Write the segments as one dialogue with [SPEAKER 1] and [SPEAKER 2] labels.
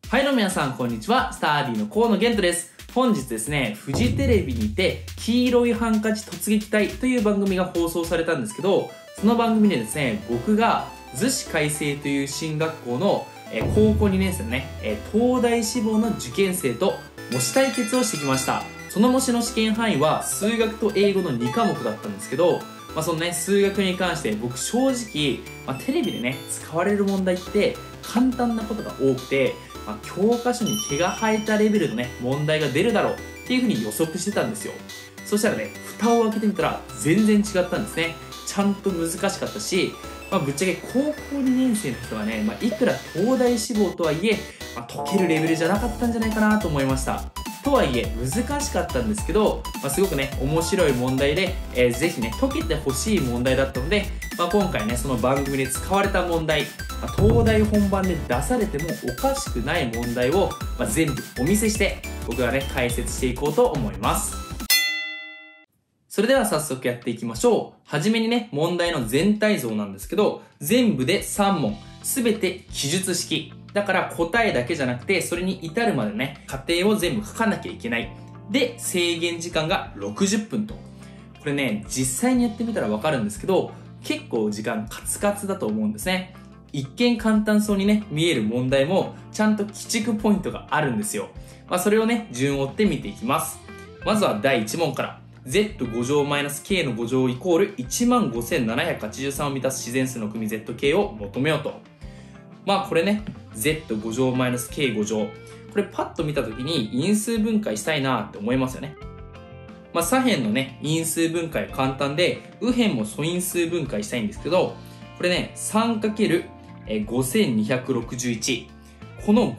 [SPEAKER 1] はいどうも皆さんこんにちは。スターディの河野玄斗です。本日ですね、フジテレビにて黄色いハンカチ突撃隊という番組が放送されたんですけど、その番組でですね、僕が逗子開成という進学校の高校2年生のね、東大志望の受験生と模試対決をしてきました。その模試の試験範囲は数学と英語の2科目だったんですけど、そのね、数学に関して僕正直、テレビでね、使われる問題って簡単なことが多くて、教科書に毛が生えたレベルのね、問題が出るだろうっていう風に予測してたんですよ。そしたらね、蓋を開けてみたら全然違ったんですね。ちゃんと難しかったし、ぶっちゃけ高校2年生の人はね、いくら東大志望とはいえ、解けるレベルじゃなかったんじゃないかなと思いました。とはいえ難しかったんですけど、すごくね面白い問題で、ぜひね解けてほしい問題だったので、今回ねその番組で使われた問題、東大本番で出されてもおかしくない問題を、全部お見せして僕がね解説していこうと思います。それでは早速やっていきましょう。はじめにね問題の全体像なんですけど、全部で3問、すべて記述式だから答えだけじゃなくて、それに至るまでね、過程を全部書かなきゃいけない。で、制限時間が60分と。これね、実際にやってみたらわかるんですけど、結構時間カツカツだと思うんですね。一見簡単そうにね、見える問題も、ちゃんと鬼畜ポイントがあるんですよ。それをね、順を追って見ていきます。まずは第1問から。z5 乗 -k の5乗イコール 15,783 を満たす自然数の組 zk を求めようと。これね、z5 乗 -k5 乗。これパッと見たときに因数分解したいなって思いますよね。左辺のね、因数分解は簡単で、右辺も素因数分解したいんですけど、これね、3×5261。この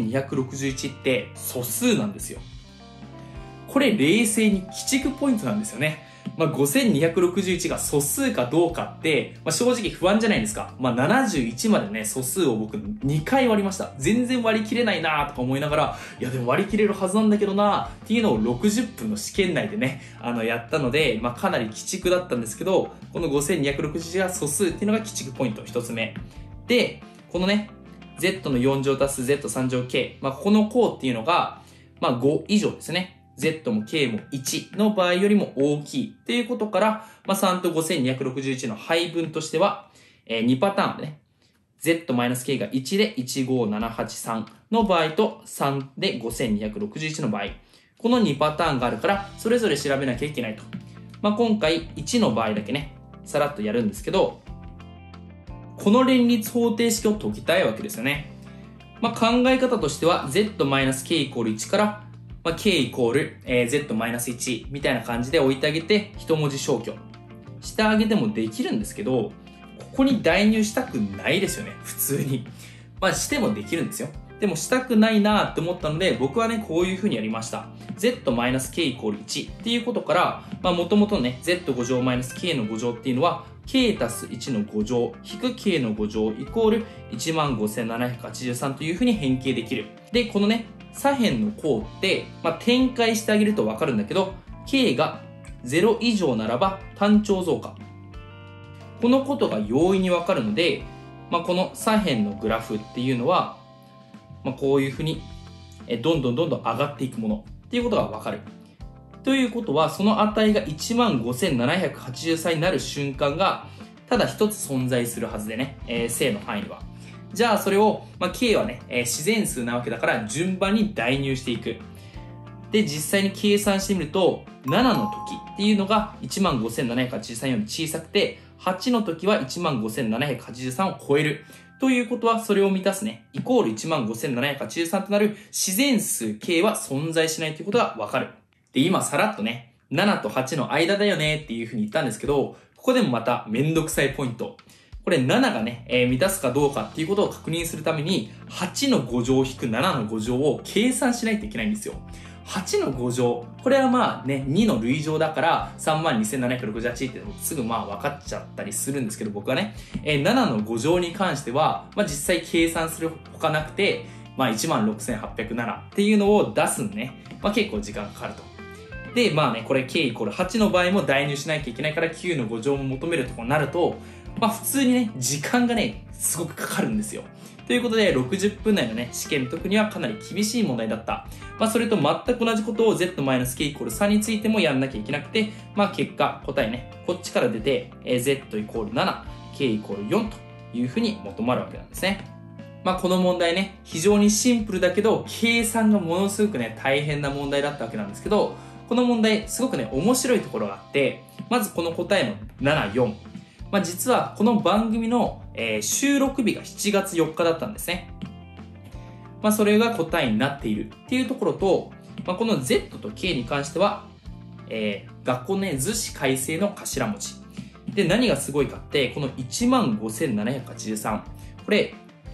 [SPEAKER 1] 5261って素数なんですよ。これ冷静に鬼畜ポイントなんですよね。5261が素数かどうかって、正直不安じゃないですか。71までね、素数を僕2回割りました。全然割り切れないなとか思いながら、いやでも割り切れるはずなんだけどなっていうのを60分の試験内でね、やったので、かなり鬼畜だったんですけど、この5261が素数っていうのが鬼畜ポイント1つ目。で、このね、z の4乗足す z3 乗 k、ここの項っていうのが、5以上ですね。z も k も1の場合よりも大きいっていうことから、3と5261の配分としては、2パターンでね、z-k が1で15783の場合と3で5261の場合、この2パターンがあるから、それぞれ調べなきゃいけないと。今回1の場合だけね、さらっとやるんですけど、この連立方程式を解きたいわけですよね。考え方としては、z-k イコール1から、k イコール、z-1 みたいな感じで置いてあげて一文字消去してあげてもできるんですけど、ここに代入したくないですよね、普通に。してもできるんですよ。でもしたくないなって思ったので、僕はね、こういう風にやりました。z-k イコール1っていうことから、もともとね、z5 乗 -k の5乗っていうのは、k 足す1の5乗引く k の5乗イコール 15,783 という風に変形できる。で、このね、左辺の項って、展開してあげるとわかるんだけど、k が0以上ならば単調増加。このことが容易にわかるので、この左辺のグラフっていうのは、こういうふうにどんどん上がっていくものっていうことがわかる。ということは、その値が 15,783 になる瞬間がただ一つ存在するはずでね、正の範囲は。じゃあそれを、k はね、自然数なわけだから順番に代入していく。で、実際に計算してみると、7の時っていうのが 15,783 より小さくて、8の時は 15,783 を超える。ということは、それを満たすね、イコール 15,783 となる自然数 k は存在しないということがわかる。で、今さらっとね、7と8の間だよねっていうふうに言ったんですけど、ここでもまためんどくさいポイント。これ7がね、満たすかどうかっていうことを確認するために、8の5乗引く7の5乗を計算しないといけないんですよ。8の5乗。これは2の類乗だから、32,768ってすぐ分かっちゃったりするんですけど、僕はね、7の5乗に関しては、実際計算するほかなくて、16,807っていうのを出すんね。結構時間かかると。で、これ k イコール8の場合も代入しなきゃいけないから9の5乗も求めるとこになると、普通にね、時間がね、すごくかかるんですよ。っということで、60分内のね、試験の時にはかなり厳しい問題だった。それと全く同じことを z-k=3 についてもやんなきゃいけなくて、結果、答えね、こっちから出て、z=7、k=4 というふうに求まるわけなんですね。この問題ね、非常にシンプルだけど、計算がものすごくね、大変な問題だったわけなんですけど、この問題、すごくね、面白いところがあって、まずこの答えの7、4。実はこの番組の、収録日が7月4日だったんですね。それが答えになっているっていうところと、この Z と K に関しては、学校のね、図示改正の頭文字。で、何がすごいかって、この 15,783。これ、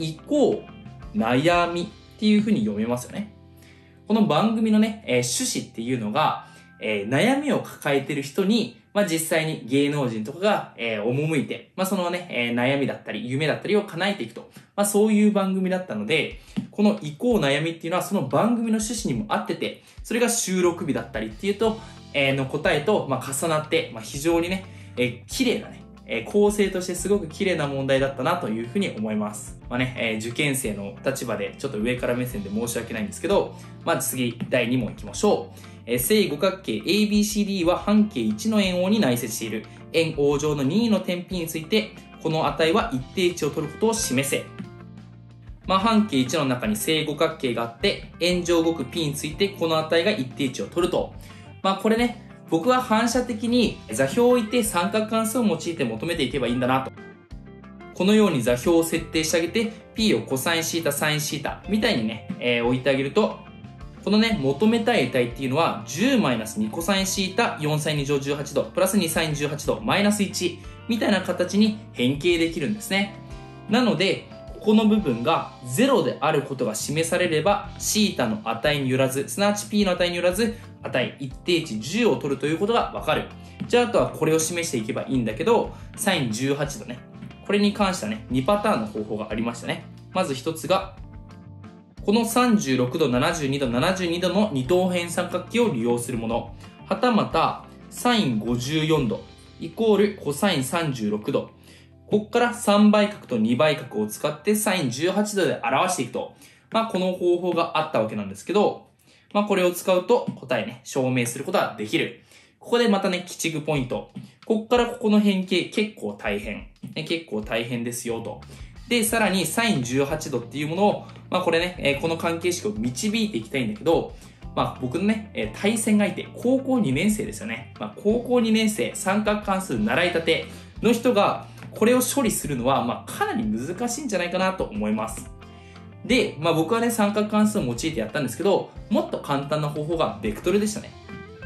[SPEAKER 1] 悩みっていう風に読めますよね。この番組のね、趣旨っていうのが、悩みを抱えている人に、実際に芸能人とかが、赴いて、そのね、悩みだったり、夢だったりを叶えていくと。そういう番組だったので、この悩みっていうのはその番組の趣旨にも合ってて、それが収録日だったりっていうと、の答えと、重なって、非常にね、綺麗なね、構成としてすごく綺麗な問題だったなというふうに思います。受験生の立場でちょっと上から目線で申し訳ないんですけど、次、第2問いきましょう。正五角形 ABCD は半径1の円王に内接している。円王上の任意の点 P について、この値は一定値を取ることを示せ。半径1の中に正五角形があって、円上動く P についてこの値が一定値を取ると。これね、僕は反射的に座標を置いて三角関数を用いて求めていけばいいんだなと。このように座標を設定してあげて、P をコサインシータ、サインシータみたいにね、置いてあげると、このね、求めたい値っていうのは、10-2コサインシータ、4サイン2乗18度、プラス2サイン18度、マイナス1みたいな形に変形できるんですね。なので、この部分が0であることが示されれば、シータの値によらず、すなわち P の値によらず、値一定値10を取るということがわかる。じゃあ、あとはこれを示していけばいいんだけど、サイン18度ね。これに関してはね、2パターンの方法がありましたね。まず一つが、この36度、72度、72度の二等辺三角形を利用するもの。はたまた、サイン54度、イコールコサイン36度。ここから3倍角と2倍角を使ってサイン18度で表していくと。この方法があったわけなんですけど、これを使うと答えね、証明することができる。ここでまたね、鬼畜ポイント。ここからここの変形結構大変。結構大変ですよと。で、さらにサイン18度っていうものを、これね、この関係式を導いていきたいんだけど、僕のね、対戦相手、高校2年生ですよね。高校2年生、三角関数習いたての人が、これを処理するのは、かなり難しいんじゃないかなと思います。で、僕はね、三角関数を用いてやったんですけど、もっと簡単な方法がベクトルでしたね。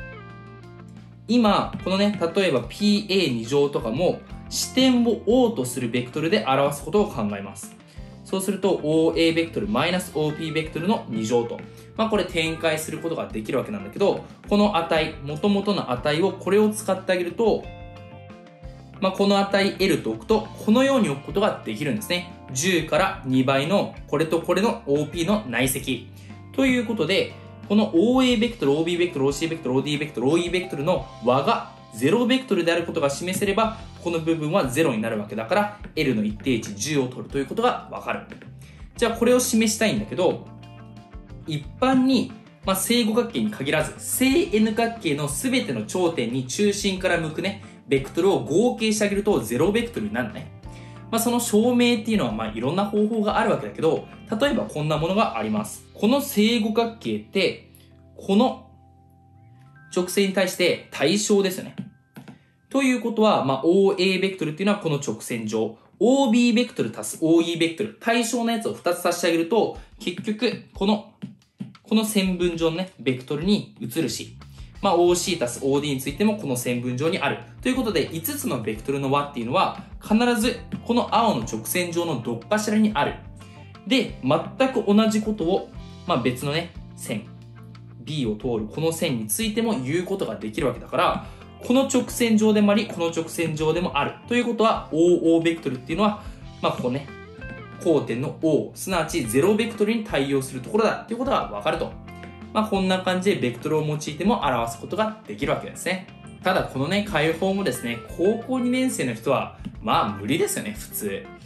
[SPEAKER 1] 今、このね、例えば PA2 乗とかも、視点を O とするベクトルで表すことを考えます。そうすると OA ベクトル -OP ベクトルの2乗と。これ展開することができるわけなんだけど、この値、元々の値をこれを使ってあげると、この値 L と置くと、このように置くことができるんですね。10から2倍のこれとこれの OP の内積。ということで、この OA ベクトル、OB ベクトル、OC ベクトル、OD ベクトル、OE ベクトルの和が0ベクトルであることが示せれば、この部分は0になるわけだから、L の一定値10を取るということがわかる。じゃあこれを示したいんだけど、一般に、正五角形に限らず、正 N 角形のすべての頂点に中心から向くね、ベクトルを合計してあげると0ベクトルになるね。その証明っていうのはいろんな方法があるわけだけど、例えばこんなものがあります。この正五角形って、この直線に対して対称ですよね。ということは、OA ベクトルっていうのはこの直線上、OB ベクトル足す OE ベクトル、対称のやつを2つ足してあげると、結局、この線分上のね、ベクトルに移るし、OC 足す OD についてもこの線分上にある。ということで、5つのベクトルの和っていうのは、必ずこの青の直線上のどっかしらにある。で、全く同じことを、別のね、線、B を通るこの線についても言うことができるわけだから、この直線上でもあり、この直線上でもある。ということは、OO ベクトルっていうのは、ここね、交点の O、すなわち0ベクトルに対応するところだっていうことがわかると。こんな感じでベクトルを用いても表すことができるわけですね。ただこのね、解法もですね、高校2年生の人は、無理ですよね、普通。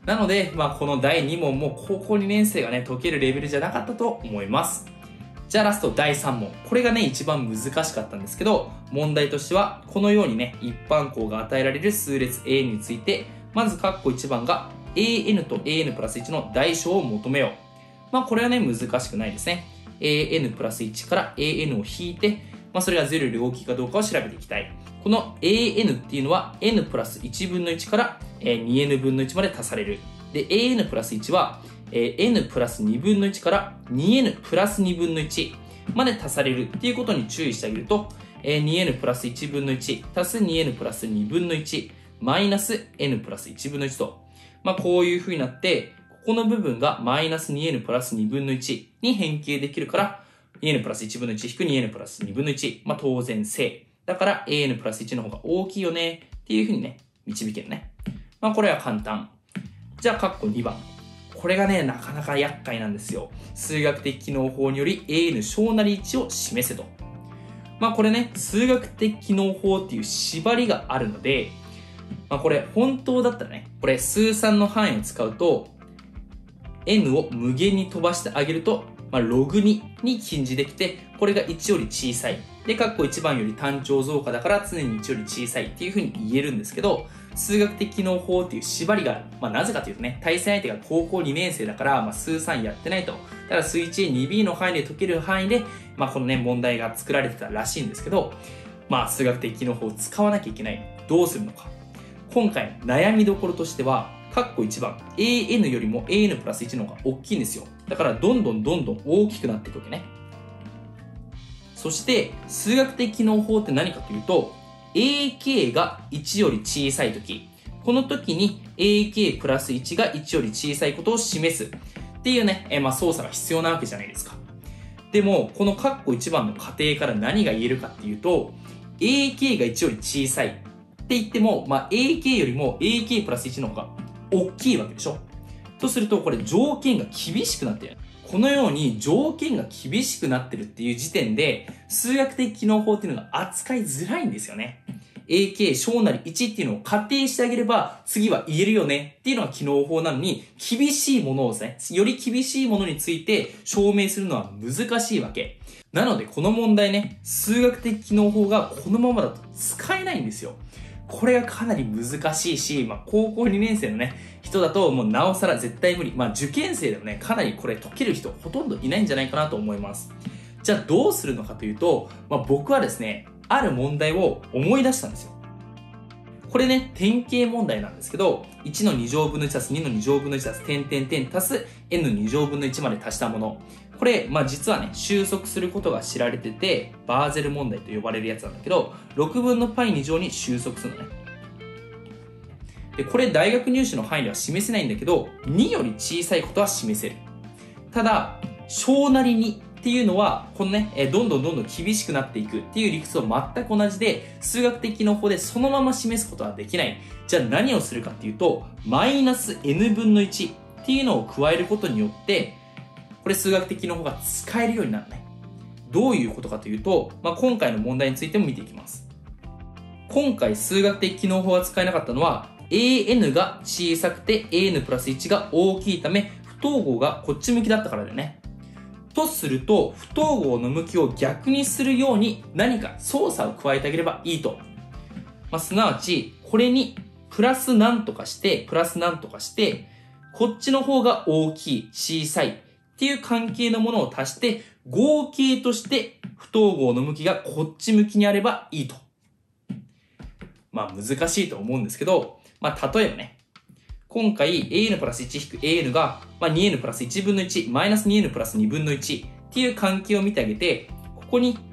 [SPEAKER 1] なので、この第2問も高校2年生がね、解けるレベルじゃなかったと思います。じゃあラスト第3問。これがね、一番難しかったんですけど、問題としては、このようにね、一般項が与えられる数列 a について、まず括弧1番が an と an プラス1の大小を求めよう。これはね、難しくないですね。an プラス1から an を引いて、それが0より大きいかどうかを調べていきたい。この an っていうのは n プラス1分の1から2n 分の1まで足される。で、an プラス1はn プラス2分の1から 2n プラス2分の1まで足されるっていうことに注意してあげると、2n プラス1分の1足す 2n プラス2分の1マイナス n プラス1分の1と、こういう風になって、ここの部分がマイナス 2n プラス2分の1に変形できるから、2n プラス1分の1引く 2n プラス2分の1。当然正。だから an プラス1の方が大きいよねっていう風にね、導けるね。これは簡単。じゃあ、括弧2番。これがね、なかなか厄介なんですよ。数学的機能法により an 小なり1を示せと。これね、数学的機能法っていう縛りがあるので、これ本当だったらね、これ数3の範囲を使うと、n を無限に飛ばしてあげると、ログ2に近似できて、これが1より小さい。で、括弧1番より単調増加だから常に1より小さいっていう風に言えるんですけど、数学的機能法っていう縛りがある。なぜかというとね、対戦相手が高校2年生だから、数3やってないと。だから数 1A、2B の範囲で解ける範囲で、このね、問題が作られてたらしいんですけど、数学的機能法を使わなきゃいけない。どうするのか。今回悩みどころとしては、括弧1番、an よりも an プラス1の方が大きいんですよ。だからどんどん大きくなっていくわけね。そして、数学的機能法って何かというと、ak が1より小さいとき、この時に ak プラス1が1より小さいことを示すっていうね、操作が必要なわけじゃないですか。でも、この括弧1番の仮定から何が言えるかっていうと、ak が1より小さいって言っても、ak よりも ak プラス1の方が大きいわけでしょ。とすると、これ条件が厳しくなってる。このように条件が厳しくなってるっていう時点で、数学的機能法っていうのが扱いづらいんですよね。ak 小なり1っていうのを仮定してあげれば、次は言えるよねっていうのが機能法なのに、厳しいものをですね、より厳しいものについて証明するのは難しいわけ。なので、この問題ね、数学的機能法がこのままだと使えないんですよ。これがかなり難しいし、高校2年生のね、人だともうなおさら絶対無理。受験生でもね、かなりこれ解ける人ほとんどいないんじゃないかなと思います。じゃあどうするのかというと、僕はですね、ある問題を思い出したんですよ。これね、典型問題なんですけど、1の2乗分の1足す2の2乗分の1足す点々点足す n の2乗分の1まで足したもの。これ、実はね、収束することが知られてて、バーゼル問題と呼ばれるやつなんだけど、6分の π2乗に収束するのね。で、これ大学入試の範囲では示せないんだけど、2より小さいことは示せる。ただ、小なり2っていうのは、このね、どんどん厳しくなっていくっていう理屈と全く同じで、数学的機能法でそのまま示すことはできない。じゃあ何をするかっていうと、マイナス n 分の1っていうのを加えることによって、これ数学的機能法が使えるようになるね。どういうことかというと、今回の問題についても見ていきます。今回数学的機能法が使えなかったのは、an が小さくて an プラス1が大きいため、不等号がこっち向きだったからだよね。とすると、不等号の向きを逆にするように何か操作を加えてあげればいいと。すなわち、これにプラスなんとかして、こっちの方が大きい、小さいっていう関係のものを足して、合計として不等号の向きがこっち向きにあればいいと。難しいと思うんですけど、例えばね、今回 an プラス1引く an が、2n プラス1分の1、マイナス 2n プラス2分の1っていう関係を見てあげて、ここに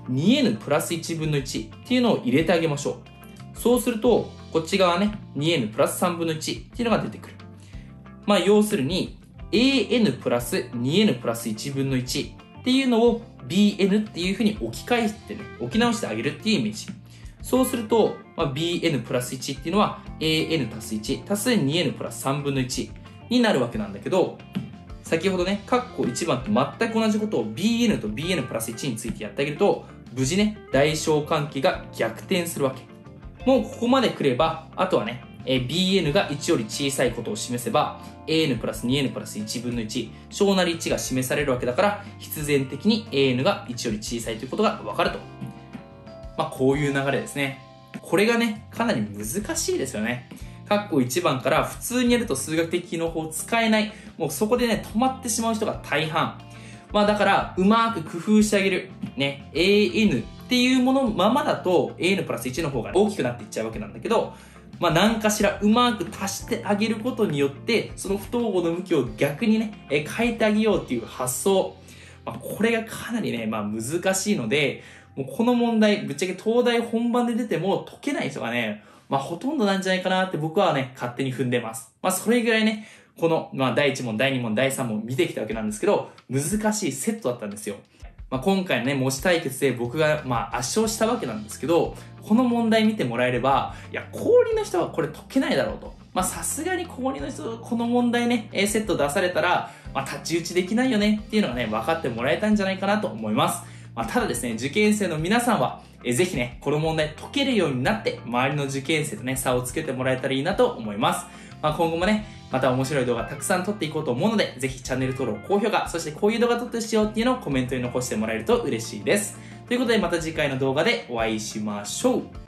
[SPEAKER 1] 2n プラス1分の1っていうのを入れてあげましょう。そうすると、こっち側ね、2n プラス3分の1っていうのが出てくる。要するに、an プラス 2n プラス1分の1っていうのを bn っていう風に置き直してあげるっていうイメージ。そうすると、bn プラス1っていうのは an 足す1足す 2n プラス3分の1になるわけなんだけど、先ほどね、括弧1番と全く同じことを bn と bn プラス1についてやってあげると、無事ね、大小関係が逆転するわけ。もうここまで来れば、あとはね、 bn が1より小さいことを示せば、an プラス 2n プラス1分の1、小なり1が示されるわけだから、必然的に an が1より小さいということがわかると。こういう流れですね。これがね、かなり難しいですよね。括弧1番から普通にやると数学的機能法を使えない。もうそこでね、止まってしまう人が大半。だから、うまく工夫してあげる。ね、an っていうものままだと an プラス1の方が大きくなっていっちゃうわけなんだけど、何かしらうまく足してあげることによって、その不等号の向きを逆にね、変えてあげようっていう発想。これがかなりね、難しいので、もうこの問題、ぶっちゃけ東大本番で出ても解けない人がね、ほとんどなんじゃないかなって僕はね、勝手に踏んでます。それぐらいね、この、第1問、第2問、第3問見てきたわけなんですけど、難しいセットだったんですよ。今回のね、模試対決で僕が、圧勝したわけなんですけど、この問題見てもらえれば、いや、高2の人はこれ解けないだろうと。さすがに高2の人、この問題ね、セット出されたら、太刀打ちできないよねっていうのがね、分かってもらえたんじゃないかなと思います。ただですね、受験生の皆さんは、ぜひね、この問題解けるようになって、周りの受験生とね、差をつけてもらえたらいいなと思います。今後もね、また面白い動画たくさん撮っていこうと思うので、ぜひチャンネル登録、高評価、そしてこういう動画撮ってしようっていうのをコメントに残してもらえると嬉しいです。ということでまた次回の動画でお会いしましょう。